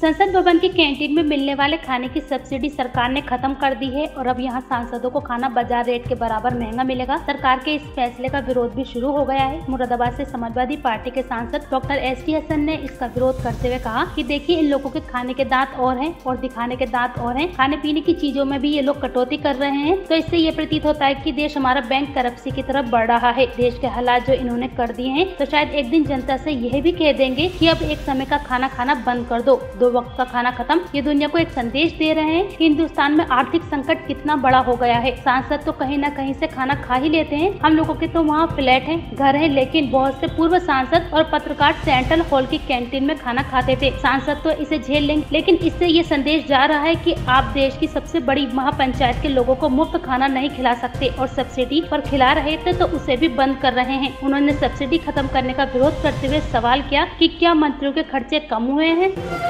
संसद भवन की कैंटीन में मिलने वाले खाने की सब्सिडी सरकार ने खत्म कर दी है और अब यहां सांसदों को खाना बाजार रेट के बराबर महंगा मिलेगा। सरकार के इस फैसले का विरोध भी शुरू हो गया है। मुरादाबाद से समाजवादी पार्टी के सांसद डॉक्टर एस.टी. हसन ने इसका विरोध करते हुए कहा कि देखिए, इन लोगों के खाने के दांत और हैं और दिखाने के दांत और हैं। खाने पीने की चीजों में भी ये लोग कटौती कर रहे हैं, तो इससे ये प्रतीत होता है कि देश हमारा बैंक करप्सी की तरफ बढ़ रहा है। देश के हालात जो इन्होंने कर दिए हैं, तो शायद एक दिन जनता से यह भी कह देंगे कि अब एक समय का खाना खाना बंद कर दो, 2 वक्त का खाना खत्म। ये दुनिया को एक संदेश दे रहे हैं कि हिंदुस्तान में आर्थिक संकट कितना बड़ा हो गया है। सांसद तो कहीं ना कहीं से खाना खा ही लेते हैं। हम लोगों के तो वहाँ फ्लैट हैं, घर हैं, लेकिन बहुत से पूर्व सांसद और पत्रकार सेंट्रल हॉल की कैंटीन में खाना खाते थे। सांसद तो इसे झेल लेंगे, लेकिन इससे ये संदेश जा रहा है कि आप देश की सबसे बड़ी महापंचायत के लोगों को मुफ्त खाना नहीं खिला सकते और सब्सिडी पर खिला रहे थे तो उसे भी बंद कर रहे हैं। उन्होंने सब्सिडी खत्म करने का विरोध करते हुए सवाल किया कि क्या मंत्रियों के खर्चे कम हुए हैं।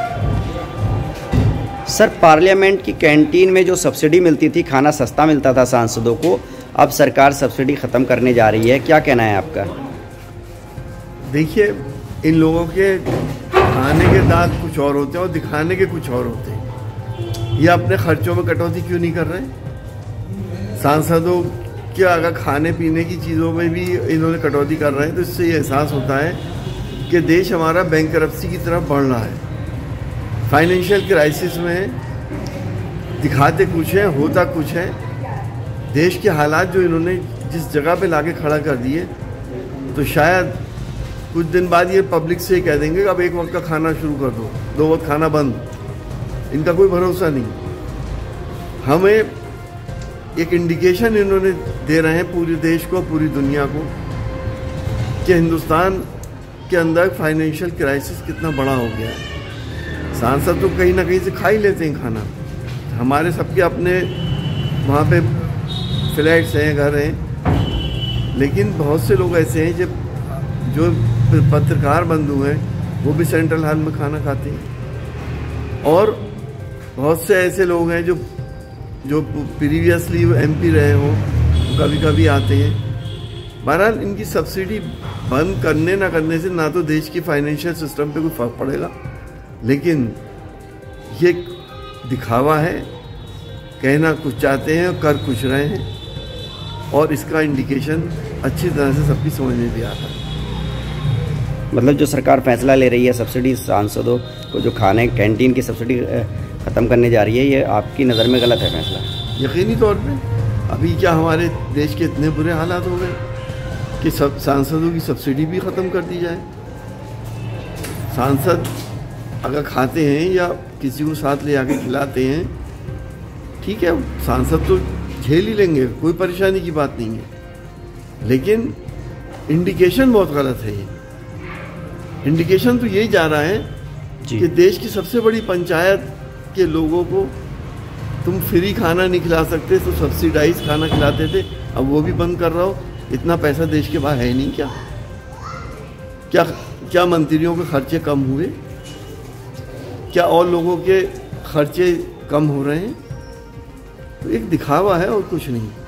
सर, पार्लियामेंट की कैंटीन में जो सब्सिडी मिलती थी, खाना सस्ता मिलता था सांसदों को, अब सरकार सब्सिडी ख़त्म करने जा रही है, क्या कहना है आपका? देखिए, इन लोगों के खाने के दांत कुछ और होते हैं और दिखाने के कुछ और होते हैं। ये अपने खर्चों में कटौती क्यों नहीं कर रहे? सांसदों के अगर खाने पीने की चीज़ों में भी इन्होंने कटौती कर रहे हैं तो इससे ये एहसास होता है कि देश हमारा बैंक करप्सी की तरफ बढ़ रहा है। फाइनेंशियल क्राइसिस में दिखाते कुछ है, होता कुछ है। देश के हालात जो इन्होंने जिस जगह पे लाके खड़ा कर दिए, तो शायद कुछ दिन बाद ये पब्लिक से कह देंगे कि अब 1 वक्त का खाना शुरू कर दो, 2 वक्त खाना बंद। इनका कोई भरोसा नहीं। हमें एक इंडिकेशन इन्होंने दे रहे हैं पूरे देश को, पूरी दुनिया को, कि हिंदुस्तान के अंदर फाइनेंशियल क्राइसिस कितना बड़ा हो गया है। सांसद तो कहीं ना कहीं से खा ही लेते हैं खाना। हमारे सबके अपने वहाँ पे फ्लैट्स हैं, घर हैं, लेकिन बहुत से लोग ऐसे हैं जो पत्रकार बंधु हैं, वो भी सेंट्रल हॉल में खाना खाते हैं। और बहुत से ऐसे लोग हैं जो प्रीवियसली MP रहे हों, कभी कभी आते हैं। बहरहाल इनकी सब्सिडी बंद करने ना करने से ना तो देश की फाइनेंशियल सिस्टम पे कोई फर्क पड़ेगा, लेकिन ये दिखावा है। कहना कुछ चाहते हैं और कर कुछ रहे हैं, और इसका इंडिकेशन अच्छी तरह से सबकी समझ में भी आता है। मतलब जो सरकार फैसला ले रही है सब्सिडी सांसदों को जो खाने कैंटीन की सब्सिडी ख़त्म करने जा रही है, ये आपकी नज़र में गलत है फैसला? यकीनी तौर पे अभी क्या हमारे देश के इतने बुरे हालात हो गए कि सब सांसदों की सब्सिडी भी ख़त्म कर दी जाए? सांसद अगर खाते हैं या किसी को साथ ले आके खिलाते हैं, ठीक है, सांसद तो झेल ही लेंगे, कोई परेशानी की बात नहीं है, लेकिन इंडिकेशन बहुत गलत है। ये इंडिकेशन तो यही जा रहा है कि देश की सबसे बड़ी पंचायत के लोगों को तुम फ्री खाना नहीं खिला सकते, तो सब्सिडाइज खाना खिलाते थे, अब वो भी बंद कर रहा हो। इतना पैसा देश के पास है नहीं क्या? क्या मंत्रियों के खर्चे कम हुए? क्या और लोगों के खर्चे कम हो रहे हैं? तो एक दिखावा है और कुछ नहीं।